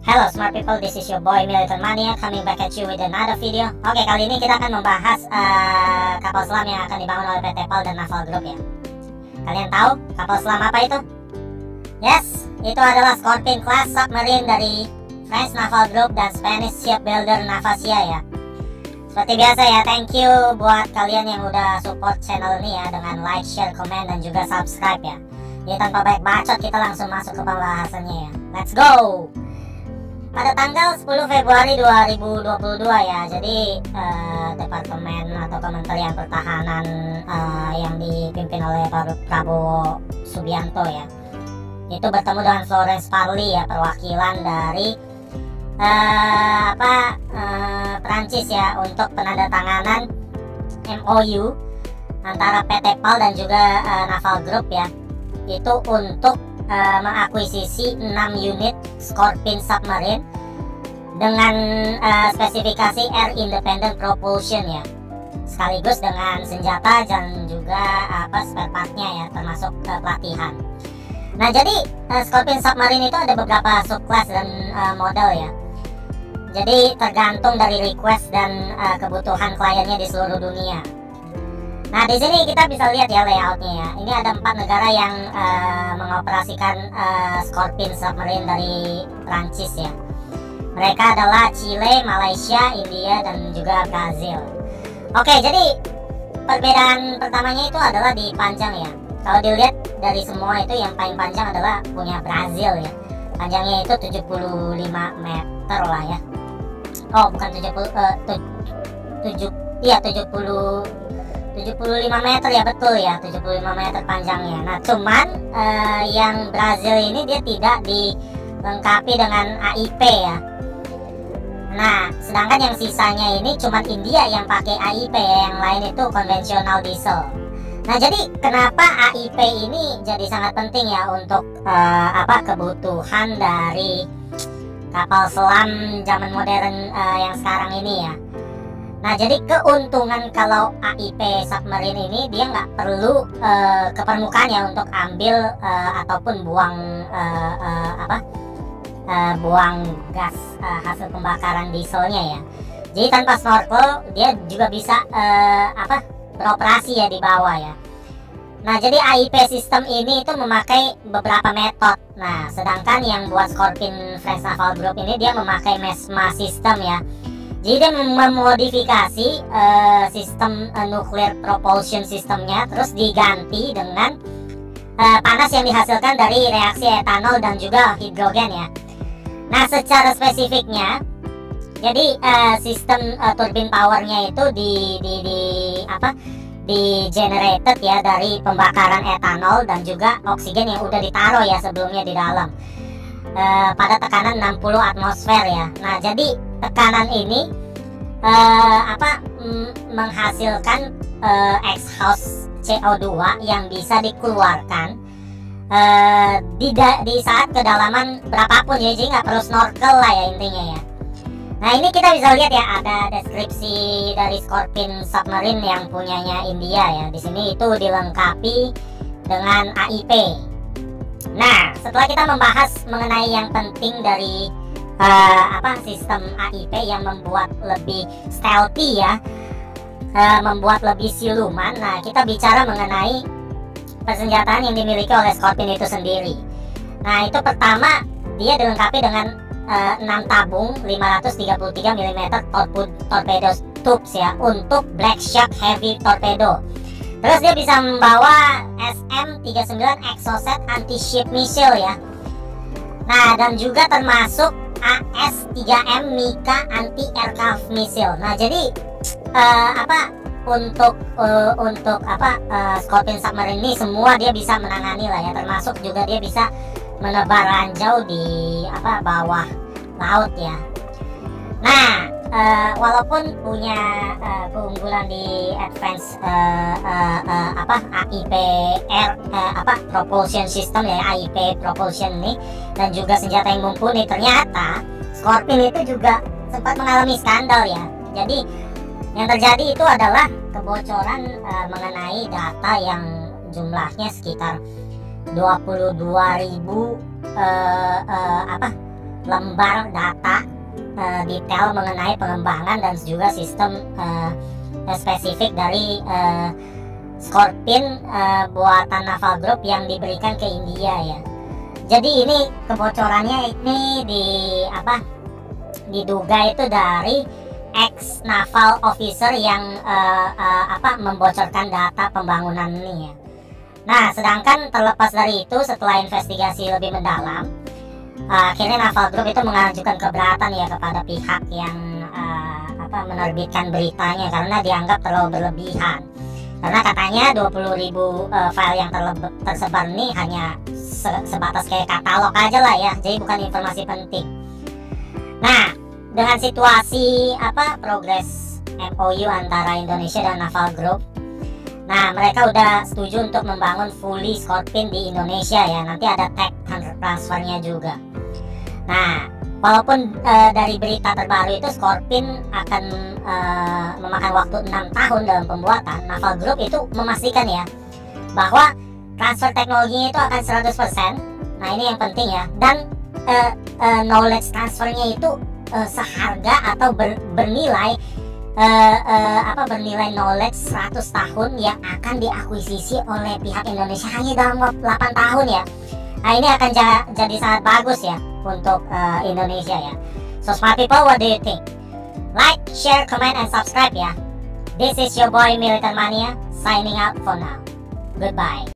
Hello smart people, this is your boy Militant Mania coming back at you with another video. Oke, kali ini kita akan membahas kapal selam yang akan dibangun oleh PT PAL dan Naval Group ya. Kalian tahu kapal selam apa itu? Yes, itu adalah Scorpene class submarine dari French Naval Group dan Spanish shipbuilder Navacia ya. Seperti biasa ya, thank you buat kalian yang udah support channel ini ya dengan like, share, komen, dan juga subscribe ya. Jadi tanpa banyak bacot, kita langsung masuk ke pembahasannya ya. Let's go! Pada tanggal 10 Februari 2022 ya, jadi Departemen atau Kementerian Pertahanan yang dipimpin oleh Prabowo Subianto ya, itu bertemu dengan Florence Parly ya, perwakilan dari Prancis ya, untuk penandatanganan MOU antara PT PAL dan juga Naval Group ya, itu untuk mengakuisisi 6 unit Scorpene submarine dengan spesifikasi air independent propulsion ya, sekaligus dengan senjata dan juga spare partnya ya, termasuk pelatihan. Nah, jadi Scorpene submarine itu ada beberapa subclass dan model ya. Jadi tergantung dari request dan kebutuhan kliennya di seluruh dunia. Nah, di sini kita bisa lihat ya layoutnya ya. Ini ada 4 negara yang mengoperasikan Scorpene submarine dari Prancis ya. Mereka adalah Chile, Malaysia, India, dan juga Brazil. Oke, jadi perbedaan pertamanya itu adalah di panjang ya. Kalau dilihat dari semua itu yang paling panjang adalah punya Brazil ya. Panjangnya itu 75 meter lah ya. Oh, bukan 75 meter ya, betul ya, 75 meter panjangnya. Nah, cuman yang Brazil ini dia tidak dilengkapi dengan AIP ya. Nah, sedangkan yang sisanya ini cuman India yang pakai AIP ya, yang lain itu konvensional diesel. Nah, jadi kenapa AIP ini jadi sangat penting ya untuk kebutuhan dari kapal selam zaman modern yang sekarang ini ya. Nah, jadi keuntungan kalau AIP submarine ini, dia nggak perlu ke permukaan ya untuk ambil ataupun buang buang gas hasil pembakaran dieselnya ya. Jadi tanpa snorkel dia juga bisa beroperasi ya di bawah ya. Nah, jadi AIP sistem ini itu memakai beberapa metode. Nah, sedangkan yang buat Scorpene French Naval Group ini dia memakai MESMA system ya. Jadi dia memodifikasi sistem nuclear propulsion sistemnya, terus diganti dengan panas yang dihasilkan dari reaksi etanol dan juga hidrogen ya. Nah, secara spesifiknya, jadi sistem turbine powernya itu di generated ya dari pembakaran etanol dan juga oksigen yang udah ditaruh ya sebelumnya di dalam pada tekanan 60 atmosfer ya. Nah, jadi tekanan ini menghasilkan exhaust CO2 yang bisa dikeluarkan di saat kedalaman berapapun ya, jadi nggak perlu snorkel lah ya intinya ya. Nah, ini kita bisa lihat ya, ada deskripsi dari Scorpene submarine yang punyanya India ya. Di sini itu dilengkapi dengan AIP. Nah, setelah kita membahas mengenai yang penting dari sistem AIP yang membuat lebih stealthy ya, membuat lebih siluman. Nah, kita bicara mengenai persenjataan yang dimiliki oleh Scorpene itu sendiri. Nah, itu pertama dia dilengkapi dengan 6 tabung 533 mm torpedo tubes ya untuk Black Shark Heavy Torpedo. Terus dia bisa membawa SM-39 Exocet Anti-Ship Missile ya. Nah, dan juga termasuk AS-3M Mika Anti-Aircraft Missile. Nah, jadi untuk Scorpene submarine ini semua dia bisa menangani lah ya, termasuk juga dia bisa menebar ranjau di bawah laut ya. Nah, walaupun punya keunggulan di advance AIP air propulsion system ya, AIP propulsion ini, dan juga senjata yang mumpuni, ternyata Scorpene itu juga sempat mengalami skandal ya. Jadi yang terjadi itu adalah kebocoran mengenai data yang jumlahnya sekitar 22.000 lembar data detail mengenai pengembangan dan juga sistem spesifik dari Scorpene buatan Naval Group yang diberikan ke India ya. Jadi ini kebocorannya ini diduga itu dari ex naval officer yang membocorkan data pembangunan ini ya. Nah, sedangkan terlepas dari itu, setelah investigasi lebih mendalam, akhirnya Naval Group itu mengajukan keberatan ya kepada pihak yang menerbitkan beritanya karena dianggap terlalu berlebihan. Karena katanya 20.000 file yang tersebar ini hanya sebatas kayak katalog aja lah ya, jadi bukan informasi penting. Nah, dengan situasi progres MOU antara Indonesia dan Naval Group, nah mereka udah setuju untuk membangun fully Scorpene di Indonesia ya. Nanti ada tech transfernya juga. Nah, walaupun dari berita terbaru itu Scorpene akan memakan waktu 6 tahun dalam pembuatan, Naval Group itu memastikan ya bahwa transfer teknologinya itu akan 100%. Nah, ini yang penting ya. Dan knowledge transfernya itu seharga atau bernilai bernilai knowledge 100 tahun yang akan diakuisisi oleh pihak Indonesia hanya dalam 8 tahun ya. Nah, ini akan jadi sangat bagus ya untuk Indonesia ya. So smart people, what do you think? Like, share, comment, and subscribe ya. This is your boy Militer Mania signing out for now. Goodbye.